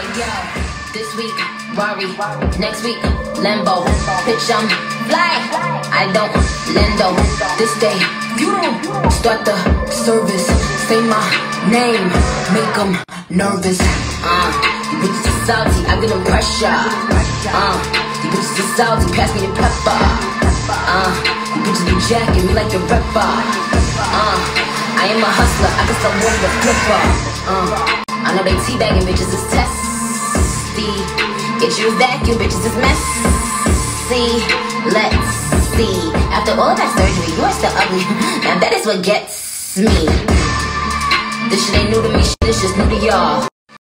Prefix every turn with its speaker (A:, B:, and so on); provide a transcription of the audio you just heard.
A: Yo, this week, Rari, next week, Lambo. Bitch, I'm fly, I don't lendo. This day, you don't start the service. Say my name, make them nervous. You bitches are salty, I get them pressure. You bitches are salty, pass me the pepper. You bitches be jacking me like the rapper. I am a hustler, I guess I'm one of the flipper. I know they teabagging bitches is testy. Get you vacuum bitches is messy. Let's see. After all that surgery, you are still ugly. Now that is what gets me. This shit ain't new to me, shit is just new to y'all.